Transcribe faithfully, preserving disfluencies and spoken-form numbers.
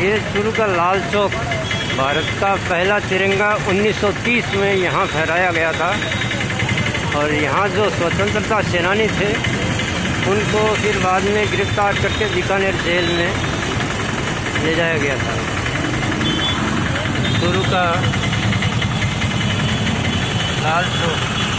ये शुरू का लाल चौक भारत का पहला तिरंगा उन्नीस सौ तीस में यहाँ फहराया गया था और यहाँ जो स्वतंत्रता सेनानी थे उनको फिर बाद में गिरफ्तार करके बीकानेर जेल में ले जाया गया था। शुरू का लाल चौक।